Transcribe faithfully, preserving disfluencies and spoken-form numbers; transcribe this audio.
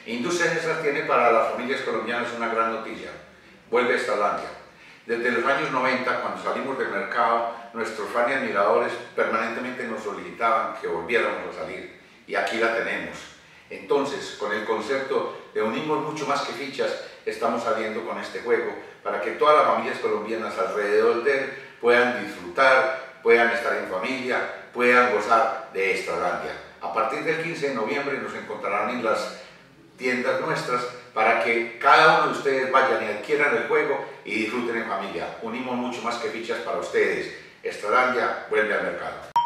Industria Gesar tiene para las familias colombianas una gran noticia. Vuelve Estralandia. Desde los años noventa, cuando salimos del mercado, nuestros fans y admiradores permanentemente nos solicitaban que volviéramos a salir. Y aquí la tenemos. Entonces, con el concepto de unimos mucho más que fichas, estamos saliendo con este juego para que todas las familias colombianas alrededor de él puedan disfrutar, puedan estar en familia, puedan gozar de Estralandia. A partir del quince de noviembre nos encontrarán en las tiendas nuestras para que cada uno de ustedes vayan y adquieran el juego y disfruten en familia. Unimos mucho más que fichas para ustedes. Estralandia vuelve al mercado.